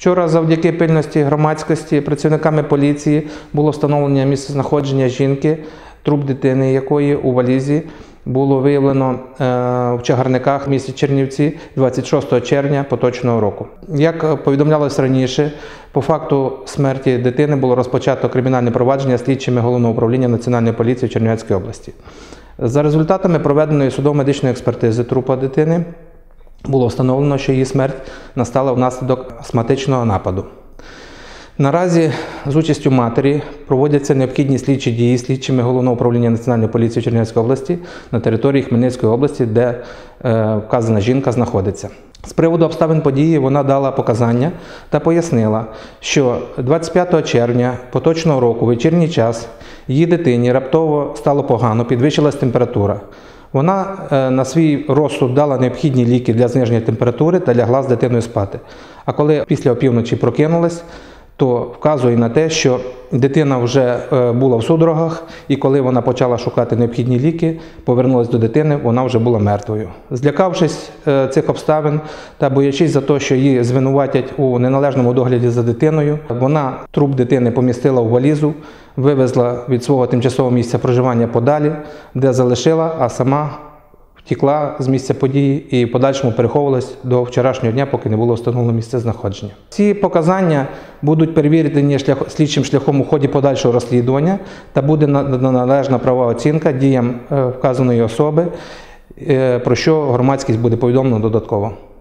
Вчора завдяки пильності громадськості працівниками поліції було встановлено місцезнаходження жінки, труп дитини якої у валізі було виявлено в Чагарниках в місті Чернівці 26 червня поточного року. Як повідомлялось раніше, по факту смерті дитини було розпочато кримінальне провадження слідчими Головного управління Національної поліції в Чернівецькій області. За результатами проведеної судово-медичної експертизи трупа дитини було встановлено, що її смерть настала внаслідок астматичного нападу. Наразі з участю матері проводяться необхідні слідчі дії слідчими Головного управління Національної поліції в Чернівецькій області на території Хмельницької області, де вказана жінка знаходиться. З приводу обставин події вона дала показання та пояснила, що 25 червня поточного року, в вечірній час, її дитині раптово стало погано, підвищилась температура. Вона на свій розсуд дала необхідні ліки для зниження температури та лягла з дитиною спати. А коли після опівночі прокинулась, то вказує на те, що дитина вже була в судорогах, і коли вона почала шукати необхідні ліки, повернулася до дитини, вона вже була мертвою. Злякавшись цих обставин та боячись за те, що її звинуватять у неналежному догляді за дитиною, вона труп дитини помістила в валізу, вивезла від свого тимчасового місця проживання подалі, де залишила, а сама втекла з місця події і в подальшому переховувалась до вчорашнього дня, поки не було встановлено місце знаходження. Ці показання будуть перевірені слідчим шляхом у ході подальшого розслідування та буде надана належна правова оцінка діям вказаної особи, про що громадськість буде повідомлено додатково.